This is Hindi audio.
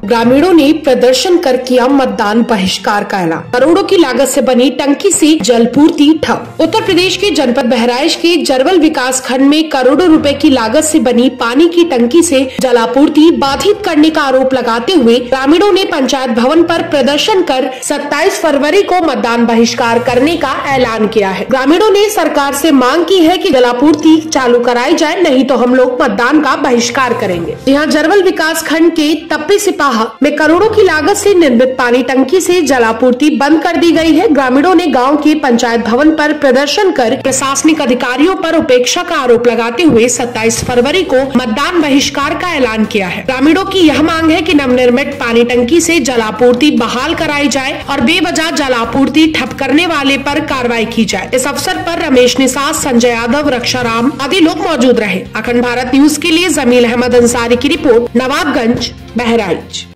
ग्रामीणों ने प्रदर्शन कर किया मतदान बहिष्कार का ऐलान। करोड़ों की लागत से बनी टंकी से जलपूर्ति ठप। उत्तर प्रदेश के जनपद बहराइच के जरवल विकास खंड में करोड़ों रुपए की लागत से बनी पानी की टंकी से जलापूर्ति बाधित करने का आरोप लगाते हुए ग्रामीणों ने पंचायत भवन पर प्रदर्शन कर 27 फरवरी को मतदान बहिष्कार करने का ऐलान किया है। ग्रामीणों ने सरकार से मांग की है कि जलापूर्ति चालू कराई जाए, नहीं तो हम लोग मतदान का बहिष्कार करेंगे। यहाँ जरवल विकास खंड के तप्पी सिपाहा में करोड़ों की लागत से निर्मित पानी टंकी से जलापूर्ति बंद कर दी गई है। ग्रामीणों ने गांव के पंचायत भवन पर प्रदर्शन कर प्रशासनिक अधिकारियों पर उपेक्षा का आरोप लगाते हुए 27 फरवरी को मतदान बहिष्कार का ऐलान किया है। ग्रामीणों की यह मांग है कि नवनिर्मित पानी टंकी से जलापूर्ति बहाल कराई जाए और बेवजह जलापूर्ति ठप करने वाले पर कार्रवाई की जाए। इस अवसर पर रमेश निषाद, संजय यादव, रक्षाराम आदि लोग मौजूद रहे। अखंड भारत न्यूज के लिए जमील अहमद अंसारी की रिपोर्ट, नवाबगंज, बहराइच।